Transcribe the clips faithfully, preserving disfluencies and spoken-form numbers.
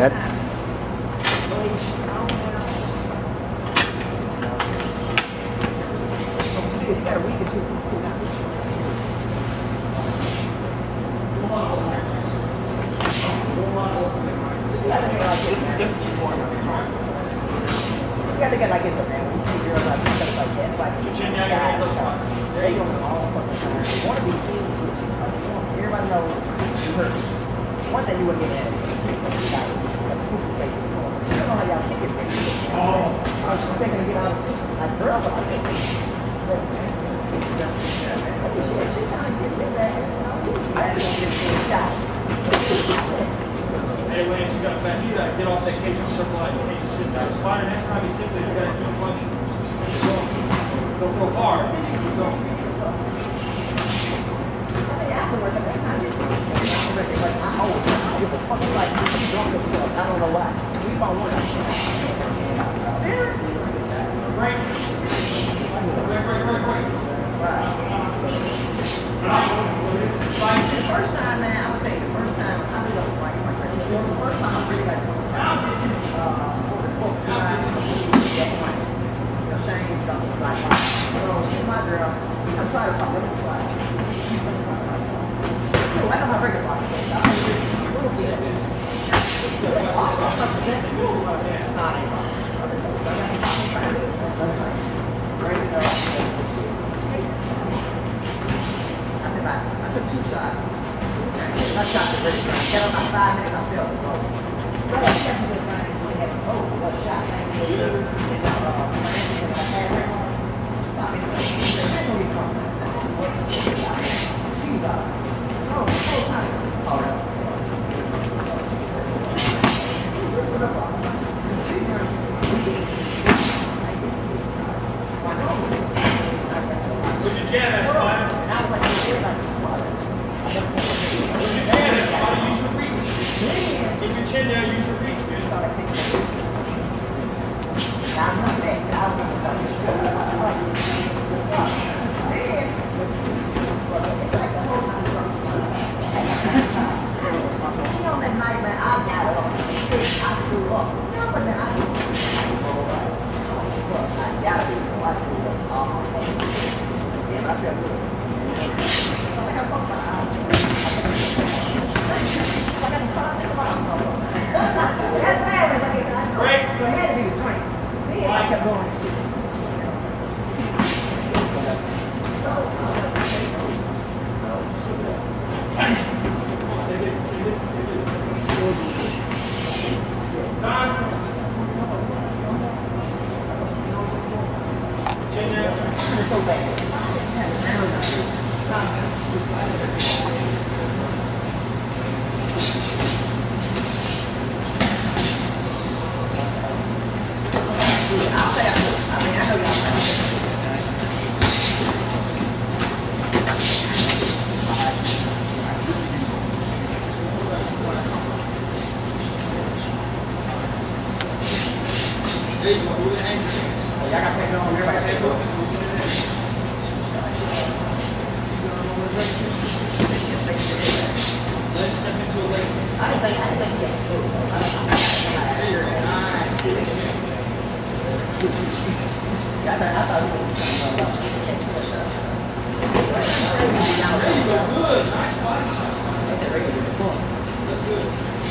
Good. You gotta get like this, man. When you see girls like stuff like that, it's like guys, they don't all fucking time. They want to be seen. Everybody knows you hurt. One thing you wouldn't get at it. Like, like stupid face. I don't know how y'all kick it. Oh. I was just thinking to get out of like girls are like that. But she kind of gets in there. I had to get a shot. Hey, Lance, you got back. You gotta get off that cage and circle out. You can't just sit there. Spyder, next time you sit there, you gotta do a function. Don't go hard. Go. Afterwards, I don't know why. We found one. Seriously? Break. Break, break, break, break. The first time, man, I would say the first time, I really don't like it. The first time I really like it. Uh, for the book, the same stuff. Like, so, my girl, I'm trying to talk to her. I know how regular I am. I'm a little bit. I took two shots. I shot the first shot. Get on my five minutes, I felt it. So I kept it running. Oh, what shot? She's up. Oh, whole time. All right. Put your jab at Spyder. Put your jab at Spyder. Use your reach. Keep your chin down. Use your reach, man. I'm not that. You know that night, man, I got it on. I threw up. No, but then I I gotta be the one who was all yeah, I feel good. I think I'm going to I got to stop thinking about something. That's bad. So it had to be the drink. Then I kept going and shit. So bad. I'll say I mean, I know y'all. There you go. Who's the anchor? Oh, y'all got paper on. Everybody got paper on. Let's step into a leg. I don't think I don't think that's true. I don't think There you're nice. I thought I thought it was There you go. Good. Nice body shot. That's good.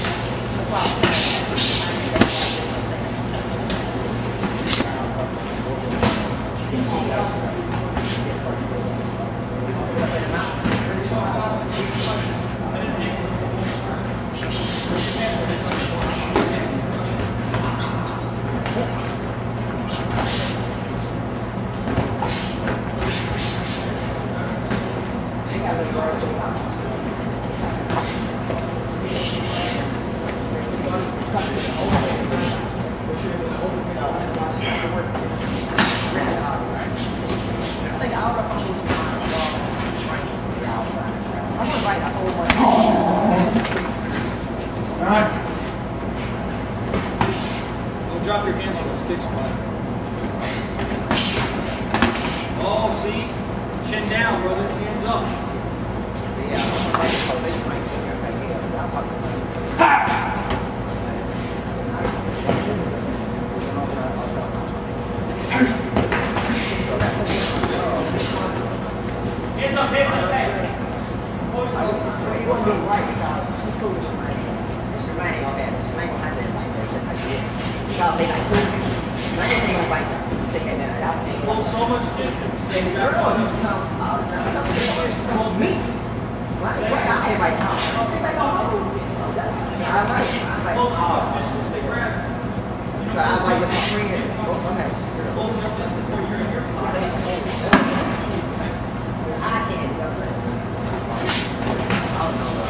Don't drop your hands on those sticks, bud. Oh, see? Chin down, brother. Hands up. Ha! I'll say like, I didn't think like, stick it in. I think. Well, so much distance. They You're all you come. Oh, me. What? What? I ain't like, oh, it's like, oh, oh, that's. I'm like, I'm like, close oh. enough distance they grab. So I'm like, with my friend. Oh, okay. Close enough distance where you're here. I can't go there. I don't know.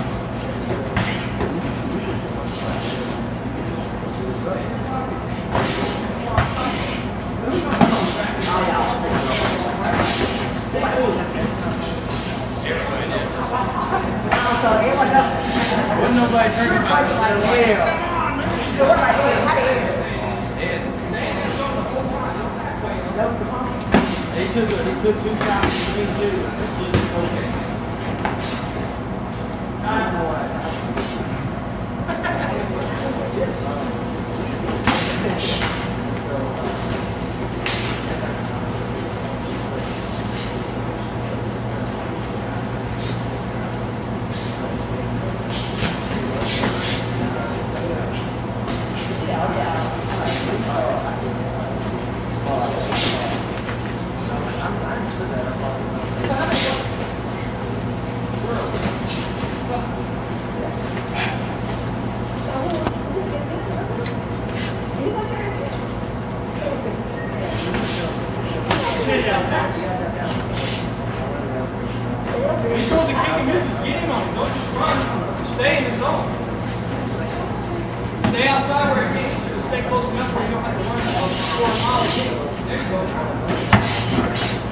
Wasn't nobody drinking about He took, he took two shots and me too. Okay. He's supposed to kick and misses. Get him on him. Don't just run. Stay in the zone. Stay outside where it can't hit you. But stay close enough where you don't have to run. Score a mile. There you go.